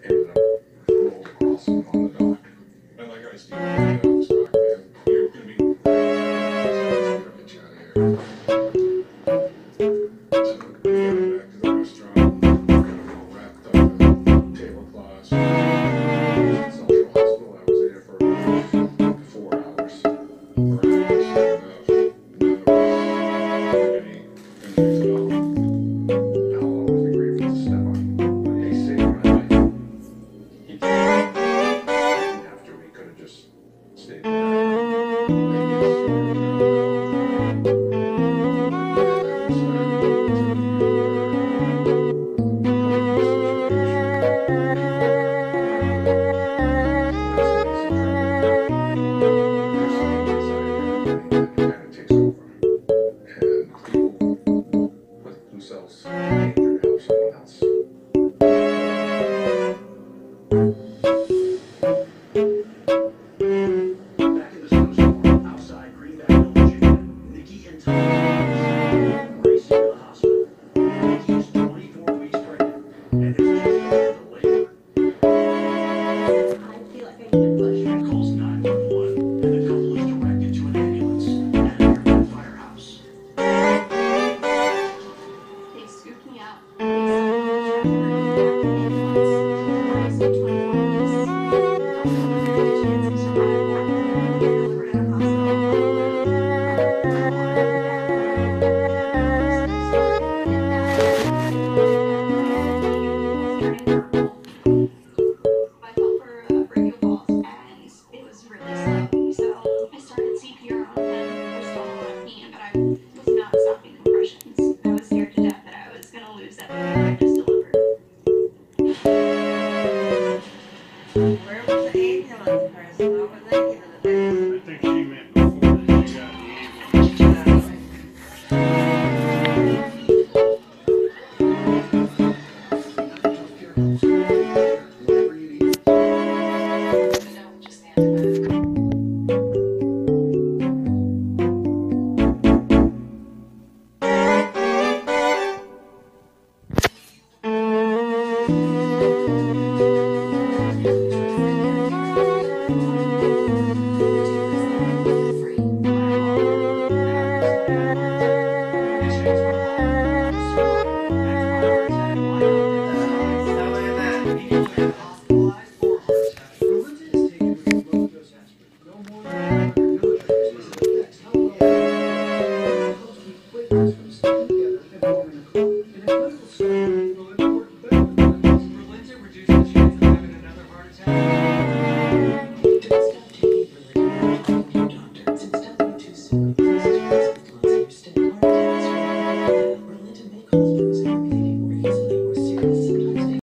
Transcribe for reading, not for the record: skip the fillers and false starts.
ended up rolled across him on the dock. And like I Steve, get off this dock, man. You're gonna be get you out of here. So we got back to the restaurant, got it all wrapped up in tablecloths. Central Hospital, I was there for 4 hours. Miraculous. None of us had any injuries at all. I'll always be grateful to step on. But he saved my life. He did. After we could have just stayed themselves in danger to help someone else. Back in the snowstorm outside Greenback, Virginia, Nikki and Tom racing to the hospital. Nikki is 24 weeks pregnant and is just about to labor. I feel like I need a push. Calls 911 and the couple is directed to an ambulance at a nearby firehouse. They scooped me up. They sent me to the ambulance. I was 24 weeks. Don't know if there's a chance of survival. I get delivered at a hospital. I wanted to be back there. So started in I felt for brachial balls, and it was really slow. So I started CPR on him. There's still a lot of pain, but I was not stopping compressions. I was scared to death that I was going to lose everything I just delivered. Where was the ambulance person? What was they giving the baby? I think she meant before that she got the ambulance. No, just the antibiotic. So am I.